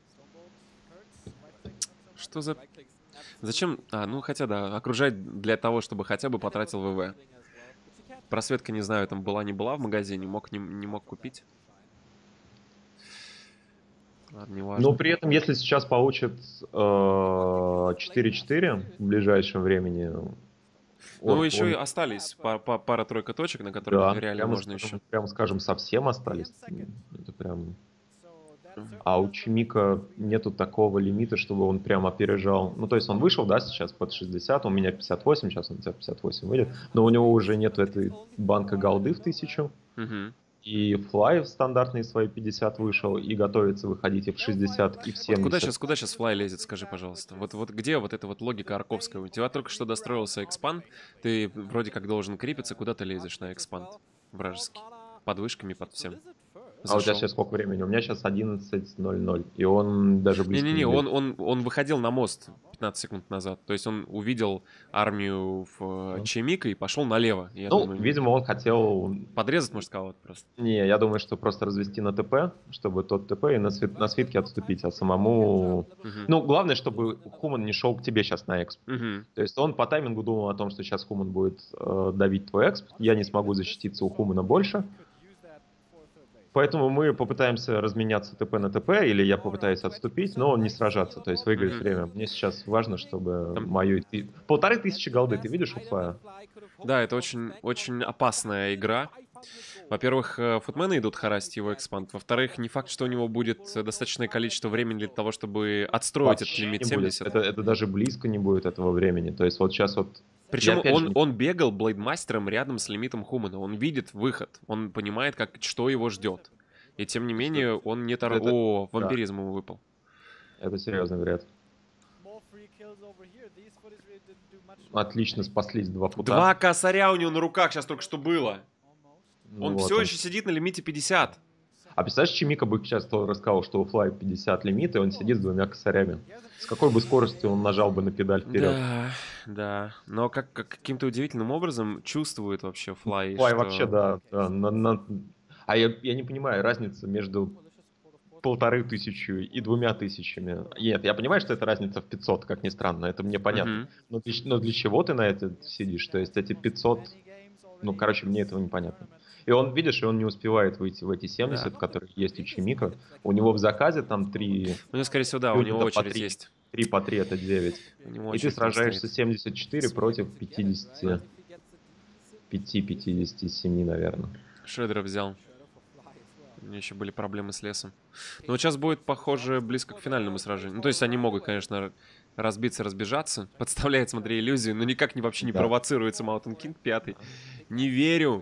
Что за... Зачем... ну хотя да, окружать для того, чтобы хотя бы потратил ВВ. Просветка, не знаю, там была, не была в магазине, не мог купить. Ладно, не важно. Но при этом, если сейчас получит 4-4 в ближайшем времени... Ну, еще и остались пара-тройка точек, на которых реально можно еще. Прямо скажем, совсем остались. Это прям... А у Чимика нету такого лимита, чтобы он прям опережал. Ну, то есть он вышел, да, сейчас под 60, у меня 58, сейчас он у тебя 58 выйдет. Но у него уже нету этой банка голды в 1000. И Флай в стандартные свои 50 вышел, и готовится выходить и в 60, и в 70. Вот куда сейчас Флай лезет, скажи, пожалуйста? Вот где вот эта вот логика Арковская? У тебя только что достроился экспанд, ты вроде как должен крепиться, куда ты лезешь на экспанд вражеский? Под вышками, под всем. А у тебя сейчас сколько времени? У меня сейчас 11:00, и он даже близко не он выходил на мост 15 секунд назад. То есть он увидел армию в Чемика и пошел налево. Я думаю, видимо, он хотел... Подрезать, может, кого-то просто. Не, я думаю, что просто развести на ТП, чтобы тот ТП и на свитке отступить, а самому... Ну, главное, чтобы Хуман не шел к тебе сейчас на эксп. То есть он по таймингу думал о том, что сейчас Хуман будет давить твой эксп, я не смогу защититься у Хумана больше. Поэтому мы попытаемся разменяться ТП на ТП, или я попытаюсь отступить, но не сражаться, то есть выиграть время. Мне сейчас важно, чтобы мою... 1500 голды, ты видишь у Флая? Да, это очень, очень опасная игра. Во-первых, футмены идут харасить его экспанд. Во-вторых, не факт, что у него будет достаточное количество времени для того, чтобы отстроить этот лимит 70. Это даже близко не будет этого времени. То есть вот сейчас вот... Причем он бегал блейдмастером рядом с лимитом Хумана. Он видит выход. Он понимает, что его ждет. И тем не менее, он не О, вампиризм ему выпал. Это серьезный вред. Отлично спаслись 2 фута. 2 косаря у него на руках сейчас только что было. Он все еще сидит на лимите 50. А представляешь, Чимика бы сейчас рассказал, что у Флай 50 лимит, и он сидит с 2 косарями. С какой бы скоростью он нажал бы на педаль вперед? Да. Но каким-то удивительным образом чувствует вообще Флай. Флай вообще, да. А я не понимаю разницы между 1500 и 2000. Нет, я понимаю, что это разница в 500, как ни странно, это мне понятно. Но для чего ты на это сидишь? То есть эти 500 Ну, короче, мне этого непонятно. И он, видишь, и он не успевает выйти в эти Да. 70, которые есть у Чимика. У него в заказе там 3 У него, скорее всего, да, у него юнита по очередь 3. есть. 3 по 3 это 9. У него И ты очередь там сражаешься стоит. 74 против 55-57, наверное. Шредера взял. У меня еще были проблемы с лесом. Но вот сейчас будет, похоже, близко к финальному сражению. Ну, то есть они могут, конечно, разбиться, разбежаться. Подставляет, смотри, иллюзию, но никак не вообще не Да. провоцируется Mountain King 5. Не верю.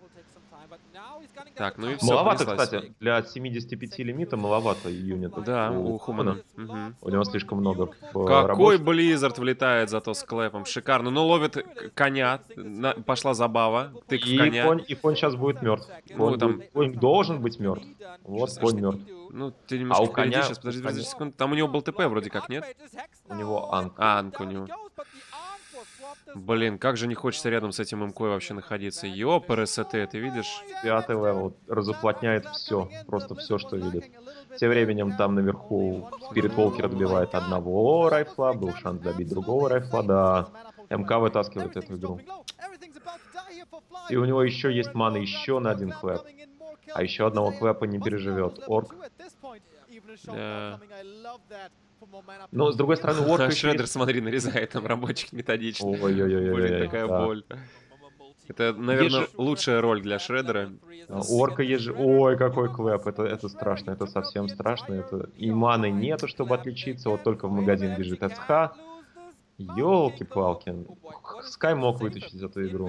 Так, ну и все, Маловато, понеслась. кстати, для 75 лимита маловато юнитов Да, у у Хумана. Хумана. Мгм. У него слишком много Какой рабочих. Близзард влетает зато с клэпом. Шикарно. Ну, ловит коня. Пошла забава. Тык в коня. И конь сейчас будет мертв. Ну, там... Конь должен быть мертв. Сейчас, Вот конь мертв. ну, ты А немножко у впереди. коня, Сейчас, подожди секунду. Там у него был ТП вроде как, нет? у него анк. А, Анка у него. Блин, как же не хочется рядом с этим МК вообще находиться. Ёпр, СТ, ты видишь? 5-й левел разуплотняет все. Просто все, что видит. Тем временем там наверху Спирит Волкер добивает одного райфла. Был шанс добить другого райфла. Да. МК вытаскивает эту игру. И у него еще есть мана еще на один клэп. А еще одного клэпа не переживет. Орк. Да. Но, с другой стороны, у Орка еще Шредер, есть... смотри, нарезает там рабочих методично. Ой-ой-ой-ой-ой. Блин, такая Да. боль. Это, Есть наверное, же... лучшая роль для Шредера. У Орка есть же... Ой, какой клэп. Это страшно. Это совсем страшно. Это... И маны нету, чтобы отличиться. Вот только в магазин бежит СХ. Ёлки-палки. Скай мог вытащить эту игру.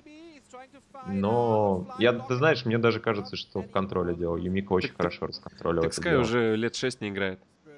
Но... Ты знаешь, мне даже кажется, что в контроле делал. Юмика очень хорошо расконтролил Так это Скай дело. уже лет 6 не играет.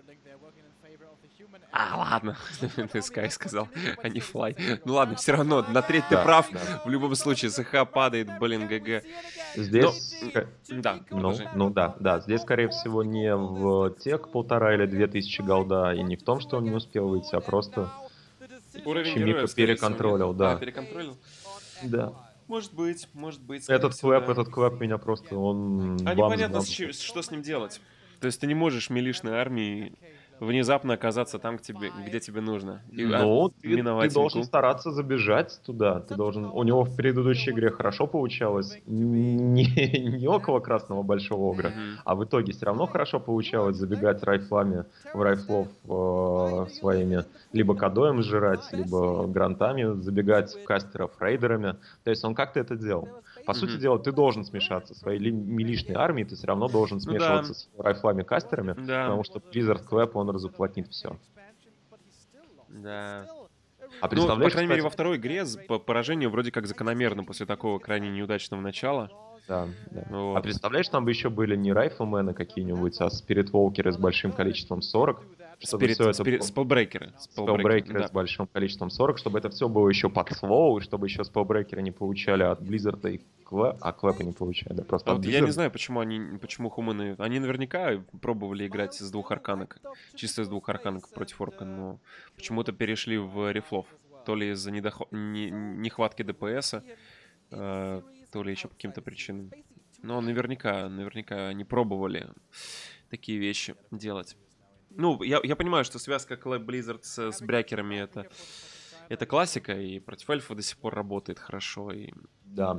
А, ладно, ты Скай сказал, а не Флай. Ну ладно, все равно, на треть ты Да, прав. да. В любом случае, СХ падает, блин, ГГ. Здесь... Да, Ну, продолжай. да. Здесь, скорее всего, не в тех 1,5 или 2000 голда, и не в том, что он не успел выйти, а просто Уровень Чимика героя, скорее всего, переконтролил, нет? да. А, переконтролил? Да. Может быть, скорее Этот всего, да. клэп меня просто, он А бамс, непонятно, бамс. что с ним делать. То есть ты не можешь милишной армией внезапно оказаться там, где тебе нужно. Ну, ты Миновать должен Мику. стараться забежать туда. Ты должен... У него в предыдущей игре хорошо получалось. Не около красного большого огра, Мгм. а в итоге все равно хорошо получалось забегать райфлами в райфлов своими. Либо кадоем сжирать, либо грантами забегать в кастеров рейдерами. То есть он как-то это делал. По сути Мгм. дела, ты должен смешаться. Своей милишной армией ты все равно должен Ну да. смешиваться с райфлами-кастерами, Да. потому что Blizzard Clap, он разуплотнит все. Да. А Ну, по представляешь, крайней мере, во кстати, второй игре поражение вроде как закономерно после такого крайне неудачного начала. да. А Вот. представляешь, там бы еще были не райфлмены какие-нибудь, а спирит-волкеры с большим количеством 40, чтобы все это... Спелбрекеры. Спелбрекеры Да. с большим количеством 40, чтобы это все было еще под слоу, и чтобы еще спелбрекеры не получали от Blizzard и Clap, а Clap не получали, да, просто А от вот я не Blizzard. знаю, почему хуманы... Они наверняка пробовали играть с двух арканок. Чисто с двух арканок против орка, но почему-то перешли в рифлов. То ли из-за нехватки ДПСа, то ли еще по каким-то причинам. Но наверняка они пробовали такие вещи делать. Ну, я понимаю, что связка Clap Blizzard с брякерами это классика, и против эльфа до сих пор работает хорошо. И... Да.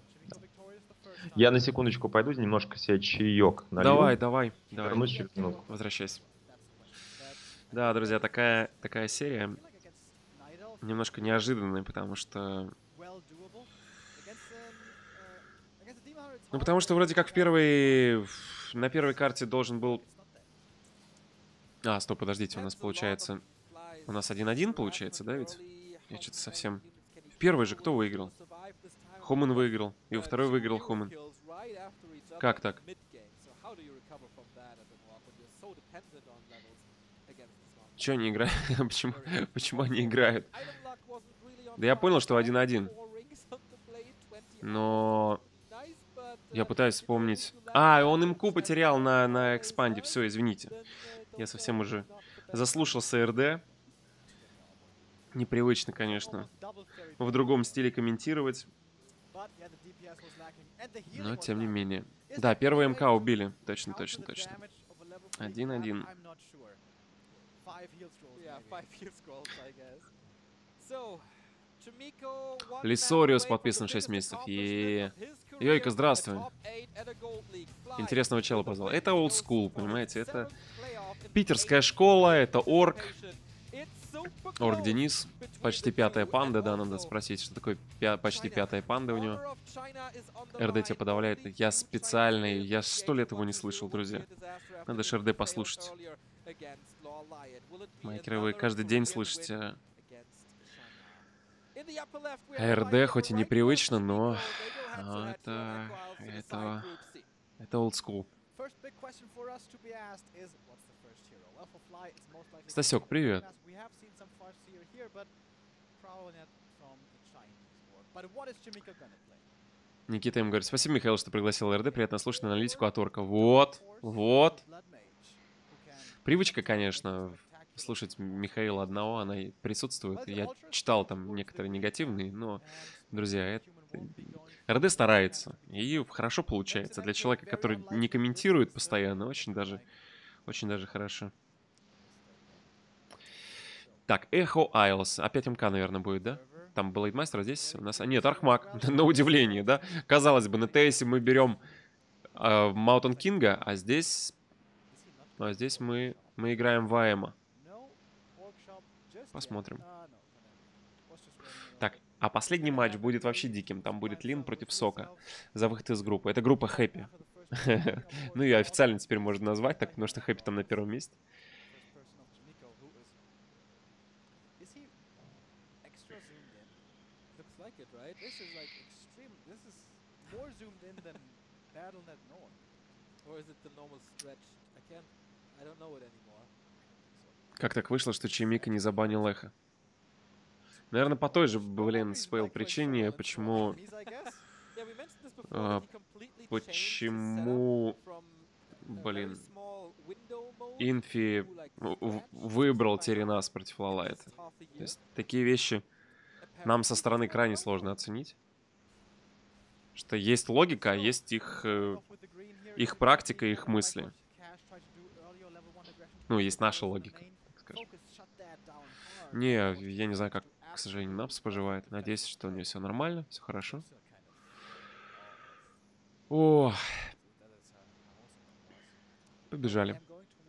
Я на секундочку пойду, немножко себе чаек налью. Давай. Вернусь через минутку. Возвращайся. Да, друзья, такая серия немножко неожиданная, потому что... Ну, потому что вроде как на первой карте должен был... А, стоп, подождите, у нас получается... У нас 1-1 получается, да, ведь? Я что-то совсем... В первой же кто выиграл? Хуман выиграл. И во второй выиграл Хуман. Как так? Чё они играют? Почему они играют? Да я понял, что 1-1. Но... Я пытаюсь вспомнить... А, он МК потерял на экспанде. Все, извините. Я совсем уже заслушался РД. Непривычно, конечно, в другом стиле комментировать. Но, тем не менее. Да, первый МК убили. Точно. 1-1. Лисориус подписан 6 месяцев. Йойка, здравствуй. Интересного чела позвал. Это old school, понимаете? Это питерская школа, это Орк. Орк Денис. Почти пятая панда, да, надо спросить, что такое почти пятая панда у него. РД тебя подавляет. Я специальный, я 100 лет его не слышал, друзья. Надо же РД послушать. Майкеры, вы каждый день слышите. РД хоть и непривычно, но это old school. Стасек, привет. Никита им говорит, спасибо, Михаил, что пригласил РД. Приятно слушать аналитику от Орка. Вот. Привычка, конечно, слушать Михаила одного, она и присутствует. Я читал там некоторые негативные, но, друзья, РД старается. И хорошо получается. Для человека, который не комментирует постоянно, очень даже хорошо. Так, Эхо Айлс. Опять МК, наверное, будет, да? Там Блейдмастер, а здесь у нас... нет, Архмаг. На удивление, да? Казалось бы, на ТСе мы берем Маунтон Кинга, а здесь мы играем в АЭМа. Посмотрим. Так, а последний матч будет вообще диким. Там будет Лин против Сока за выход из группы. Это группа Хэппи. Ну и официально теперь можно назвать так, потому что Хэппи там на первом месте. Как так вышло, что Чимика не забанил Эхо? Наверное, по той же, блин, спейл причине, почему блин, Инфи выбрал Теренас против Лалайта. То есть такие вещи нам со стороны крайне сложно оценить. Что есть логика, а есть их практика, их мысли. Ну, есть наша логика, так скажем. Не, я не знаю, как, к сожалению, Напс поживает. Надеюсь, что у нее все нормально, все хорошо. О, побежали.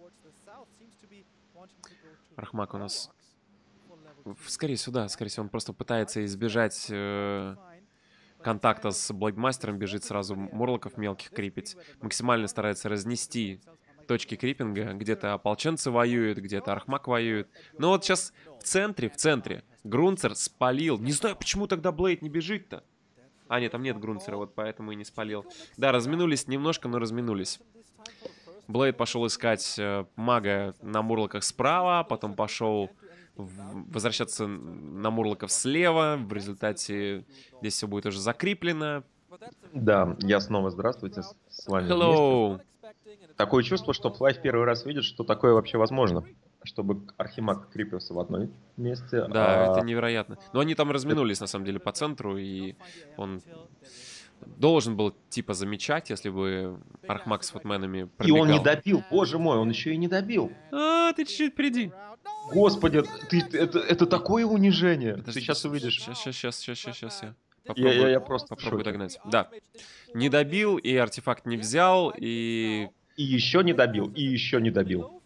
Рахмак у нас... Скорее всего, он просто пытается избежать контакта с Блэкмастером, бежит сразу Морлоков мелких крипить. Максимально старается разнести точки крипинга. Где-то ополченцы воюют, где-то Архмак воюет. Но вот сейчас в центре Грунцер спалил. Не знаю, почему тогда Блейд не бежит-то. А, нет, там нет Грунцера, вот поэтому и не спалил. Да, разминулись немножко, но разминулись. Блейд пошел искать мага на Мурлоках справа, потом пошел возвращаться на Мурлоков слева. В результате здесь все будет уже закреплено. Да, я снова здравствуйте с вами. Hello. Вместе. Такое чувство, что Флайв первый раз видит, что такое вообще возможно. Чтобы Архимаг крепился в одном месте. Да, это невероятно. Но они там разминулись, на самом деле, по центру, и он должен был, типа, замечать, если бы Архмаг с фотменами пробегал. И он не добил, боже мой, он еще и не добил. А, ты чуть-чуть впереди. Господи, это такое унижение. Ты сейчас увидишь. Сейчас я. Я просто попробую догнать. Да. Не добил, и артефакт не взял, и... И еще не добил, и еще не добил.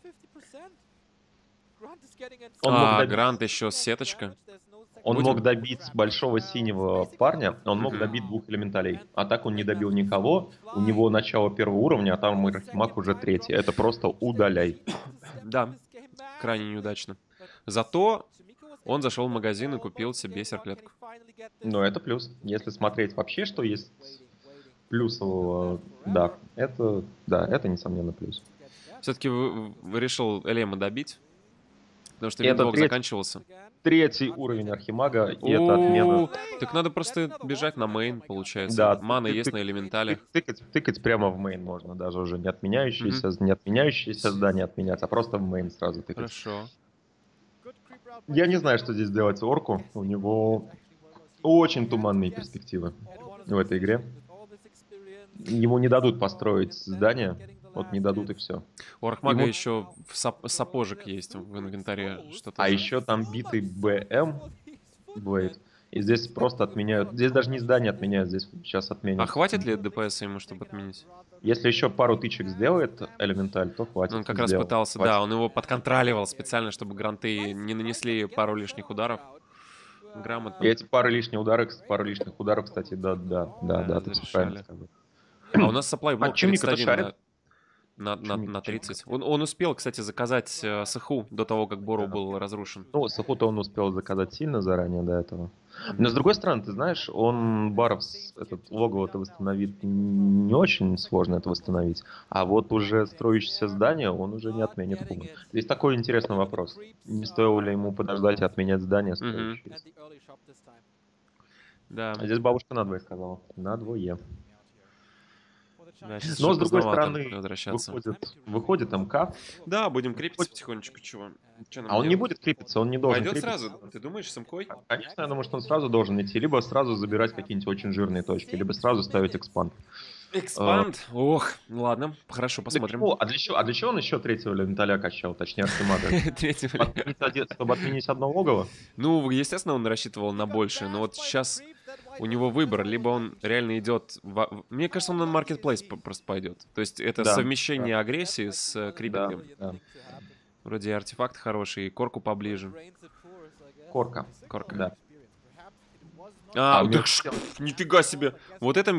Грант еще сеточка. Он мог добить большого синего парня, он мог добить двух элементалей. А так он не добил никого, у него начало первого уровня, а там Архимаг уже третий. Это просто удаляй. Да, крайне неудачно. Зато он зашел в магазин и купил себе серклетку. Но это плюс. Если смотреть вообще, что есть плюсового, да, это несомненно плюс. Все-таки вы решил Элема добить? Потому что виндвок заканчивался. Третий уровень Архимага, и это отмена. Так надо просто бежать на мейн, получается. Да, мана есть на элементалях. Тыкать прямо в мейн можно, даже уже не отменяющиеся здания отменять, а просто в мейн сразу тыкать. Хорошо. Я не знаю, что здесь делать Орку. У него очень туманные перспективы в этой игре. Ему не дадут построить здание. Вот не дадут, и все. У Архмага еще сапожек есть в инвентаре. А еще там битый БМ Блейд. И здесь просто отменяют. Здесь даже не здание отменяют, здесь сейчас отменят. А хватит ли ДПС ему, чтобы отменить? Если еще пару тычек сделает Элементаль, то хватит. Он как раз Сделал. пытался, Хватит. да, он его подконтроливал специально, чтобы гранты не нанесли пару лишних ударов. Грамотно. И эти пару лишних ударов, кстати, да, ты всё правильно зарешали. сказал. А у нас supply блок Чумика-то 31 шарит? на Чумика. 30. Он успел, кстати, заказать Сэху до того, как Бору был разрушен. Ну, Саху-то он успел заказать сильно заранее до этого. Но с другой стороны, ты знаешь, он Баров этот логово-то восстановит не очень сложно это восстановить. А вот уже строящееся здание он уже не отменит Хуман. Здесь такой интересный вопрос. Не стоило ли ему подождать и отменять здание строящееся? Да. А здесь бабушка надвое сказала. Надвое. Да, сейчас Но еще с другой поздновато стороны, возвращаться. выходит МК. Да, будем крепиться потихонечку, чего. Чё нам А он не делать? будет крепиться, он не должен Пойдет крепиться. сразу? Ты думаешь, с МКой? Конечно, я думаю, что он сразу должен идти, либо сразу забирать какие-нибудь очень жирные точки, либо сразу ставить экспанд. Экспанд? Ох, ну ладно, хорошо, посмотрим. А для чего он еще третьего элементаля качал, точнее Архимага? Третьего. Чтобы отменить одно логово? Ну, естественно, он рассчитывал на больше, но вот сейчас у него выбор, либо он реально идет... Мне кажется, он на маркетплейс просто пойдет. То есть это Да, совмещение агрессии с крипингом. Да. Вроде и артефакт хороший, и корку поближе. Корка. Корка. Да. Да, нифига себе. Вот это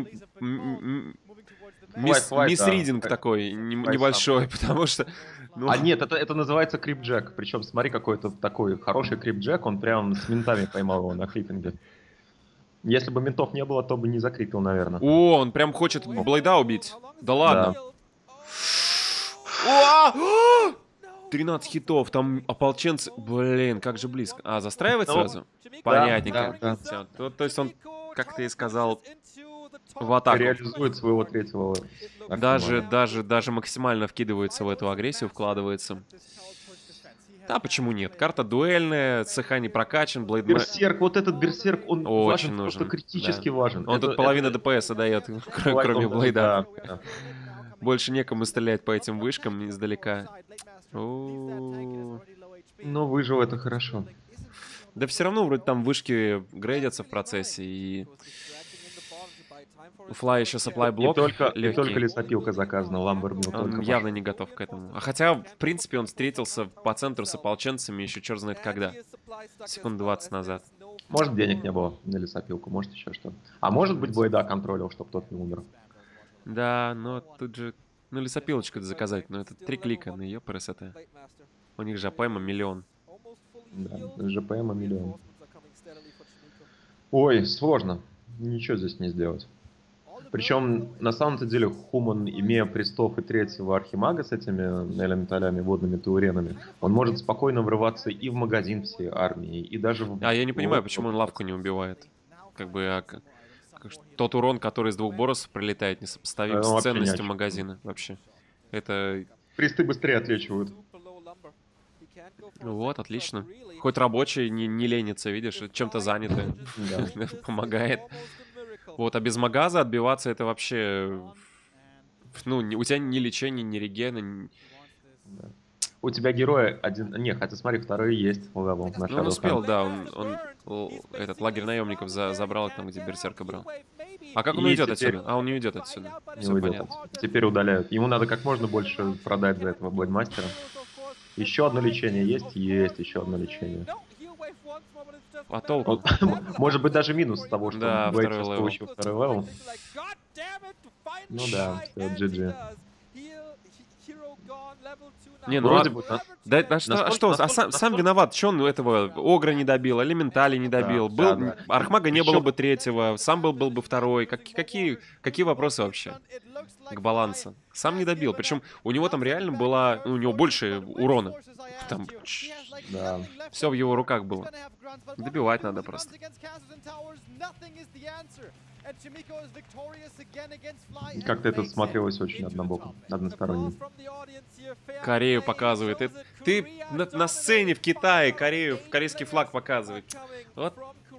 мисридинг да. такой небольшой, потому что... ну, А нет, это называется крипджек. Причем, смотри, какой-то такой хороший крипджек, он прям с ментами поймал его на крипинге. Если бы ментов не было, то бы не закрипил, наверное. О, он прям хочет Блейда убить. Да ладно. Да. 13 хитов, там ополченцы... Блин, как же близко. А, застраивать Ну, сразу? Понятненько. да. Всё. То есть он, как ты и сказал, в атаку. Реализует своего третьего. Даже максимально вкидывается в эту агрессию, вкладывается. Да, почему нет? Карта дуэльная, ЦХ не прокачан, Блейд... Берсерк, вот этот берсерк, он Очень важен, нужен, просто критически да. важен. Он тут половину ДПС дает, кроме Блейда. Да. Больше некому стрелять по этим вышкам издалека. Но выжил, это хорошо. Да все равно вроде там вышки грейдятся в процессе, и... У Флай еще supply блок И только легкий. лесопилка заказана, Ламбермил Он только явно не готов к этому. А хотя, в принципе, он встретился по центру с ополченцами еще черт знает когда. Секунд 20 назад. Может, денег не было на лесопилку, может, еще что. А может быть, Блейда контролил, чтобы тот не умер. Да, но тут же... Ну, лесопилочку заказать, но это 3 клика, ну ее это. У них же АПМа миллион. Да, ЖПМа миллион. Ой, сложно. Ничего здесь не сделать. Причем, на самом-то деле, Хуман, имея престов и третьего архимага с этими элементалями, водными тауренами, он может спокойно врываться и в магазин всей армии, и даже в... А я не понимаю, почему он лавку не убивает. Как бы, тот урон, который из 2 боросов прилетает, несопоставим с ценностью магазина вообще. Это... Присты быстрее отлечивают. Вот, отлично. Хоть рабочие не ленятся, видишь, чем-то заняты. Помогает. Вот, а без магаза отбиваться это вообще... Ну, у тебя ни лечения, ни регена. У тебя герои один... Не, хотя смотри, второй есть левел. Ну, он успел, да. Он этот лагерь наемников забрал там, где берсерка брал. А как он уйдет отсюда? А, он не уйдет отсюда. Не уйдет. Теперь удаляют. Ему надо как можно больше продать за этого Блэдмастера. Еще одно лечение есть? Есть еще одно лечение. А толку? Может быть, даже минус того, что да, Блэйд сейчас получил второй левел. Ну да, все, GG. Не, ну вроде бы... сам виноват, что он этого Огра не добил, Элементали не добил. Архмага не было бы третьего, сам был бы второй. Какие вопросы вообще к балансу? Сам не добил, причем у него там реально было, у него больше урона. Там все в его руках было. Добивать надо просто. Как-то это смотрелось очень однобоко, односторонне. Корею показывает. Ты на сцене в Китае Корею, корейский флаг показывает. Вот.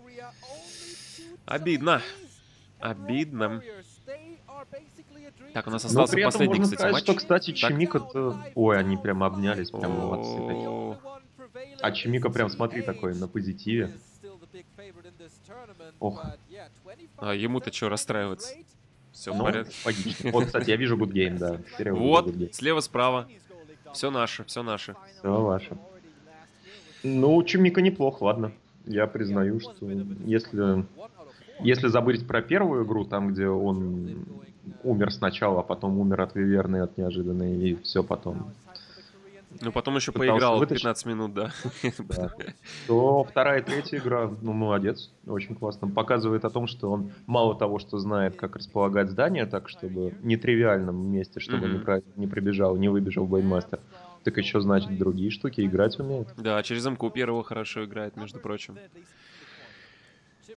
Обидно. Обидно. Так, у нас остался последний, кстати, матч. Что, кстати, Чимика-то... Ой, они прям обнялись, прям молодцы. А Чимика прям, смотри, такой на позитиве. Ох, А ему-то что расстраиваться? Все в ну, порядке. логично. Вот, кстати, я вижу Good Game, да. Теперь я увидел Вот, Good Game. слева-справа. Все наше, все наше. Все ваше. Ну, Чумика неплох, ладно. Я признаю, что если забыть про первую игру, там, где он умер сначала, а потом умер от Виверны, от неожиданной, и все потом Ну, потом еще пытался поиграл вытащить, 15 минут, да. да, то вторая и третья игра, ну, молодец, очень классно. Показывает о том, что он мало того, что знает, как располагать здание так, чтобы в нетривиальном месте, чтобы Мгм. не прибежал, не выбежал Бейнмастер, так еще, значит, другие штуки играть умеет. Да, через МК первого хорошо играет, между прочим.